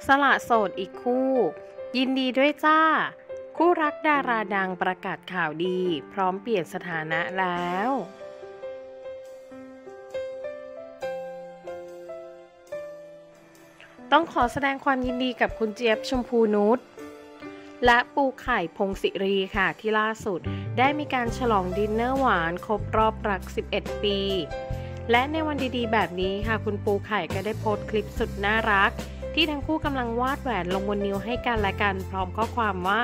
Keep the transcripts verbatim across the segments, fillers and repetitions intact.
สละโสดอีกคู่ ยินดีด้วยจ้า คู่รักดาราดังประกาศข่าวดีพร้อมเปลี่ยนสถานะแล้ว ต้องขอแสดงความยินดีกับคุณเจี๊ยบชมพูนุชและปูไข่พงศิรีค่ะที่ล่าสุดได้มีการฉลองดินเนอร์หวานครบรอบรักสิบเอ็ดปีและในวันดีๆแบบนี้ค่ะคุณปูไข่ก็ได้โพสต์คลิปสุดน่ารักที่ทั้งคู่กำลังวาดแหวนลงบนนิ้วให้กันและกันพร้อมข้อความว่า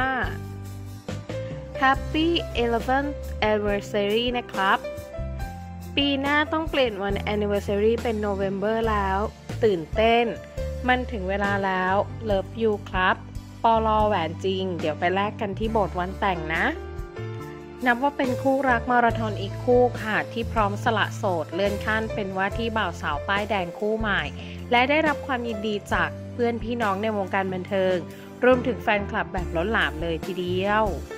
Happy สิบเอ็ด Anniversary นะครับปีหน้าต้องเปลี่ยนวัน Anniversary เป็น November แล้วตื่นเต้นมันถึงเวลาแล้ว Love you ครับปอลอแหวนจริงเดี๋ยวไปแลกกันที่โบสถ์วันแต่งนะนับว่าเป็นคู่รักมาราธอนอีกคู่ค่ะที่พร้อมสละโสดเลื่อนขั้นเป็นว่าที่บ่าวสาวป้ายแดงคู่ใหม่และได้รับความยินดีจากเพื่อนพี่น้องในวงการบันเทิงรวมถึงแฟนคลับแบบล้นหลามเลยทีเดียว